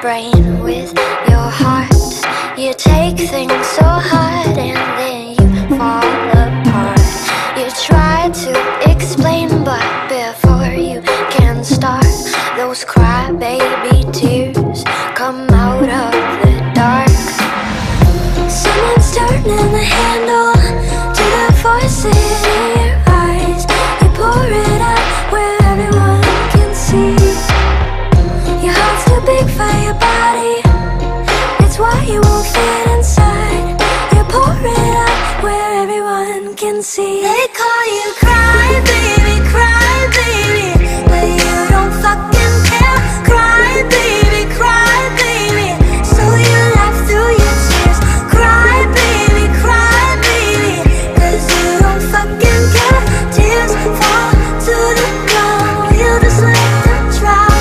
brain with your heart. You take things so hard and then you fall apart. You try to explain, but before you can start, those crybaby tears come out of the dark. Someone's turning the handle to the faucet in your eyes. You pour it out where everyone can see. Your heart's too big for your body, it's why you won't fit inside. You pour it out where everyone can see. They call you cry baby, but you don't fucking care. Cry baby, so you laugh through your tears. Cry baby, cause you don't fucking care. Tears fall to the ground, we'll just let them drown.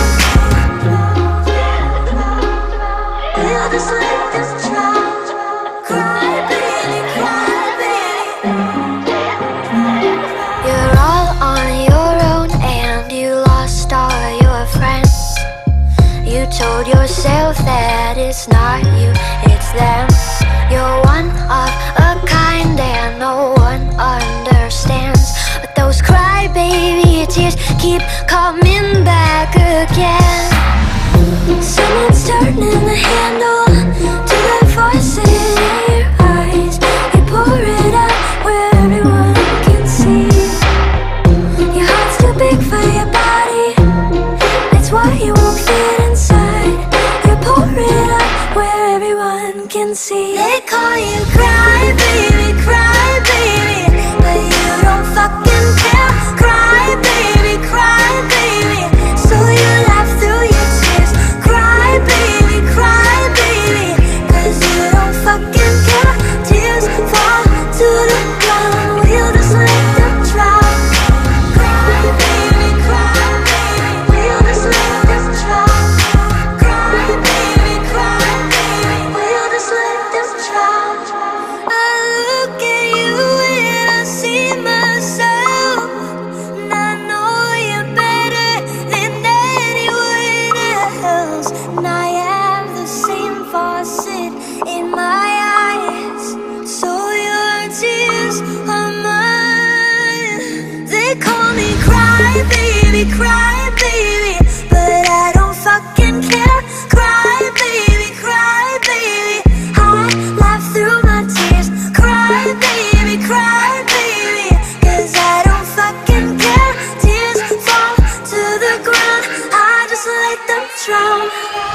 We'll just let them drown. Cry baby. You're all on your own and you lost all your friends. You told yourself that it's not you, it's them. You're one of a kind and no one understands. But those crybaby tears keep coming back again. Someone's turning the handle to the faucet in your eyes. You pour it out where everyone can see. Your heart's too big for your body, that's why you won't fit inside. You pour it out where everyone can see. They call you cry baby, but you don't fucking care. Cry baby, so you laugh through your tears. Cry baby, cause you don't fucking care. Tears fall to the ground, we'll just let them drown. Cry baby, we'll just let them drown. Cry baby, we'll just let them drown. I look at you and I see myself, and I know you better than anyone else. And I have the same faucet in my eyes, so your tears are mine. They call me cry baby, but I don't fucking care. Cry baby, I laugh through my tears. Cry baby, cause I don't fucking care. Tears fall to the ground, I just let them drown.